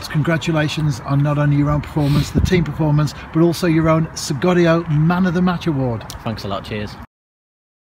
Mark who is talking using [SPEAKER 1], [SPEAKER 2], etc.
[SPEAKER 1] Alex, congratulations on not only your own performance, the team performance, but also your own Segorio Man of the Match award.
[SPEAKER 2] Thanks a lot, cheers.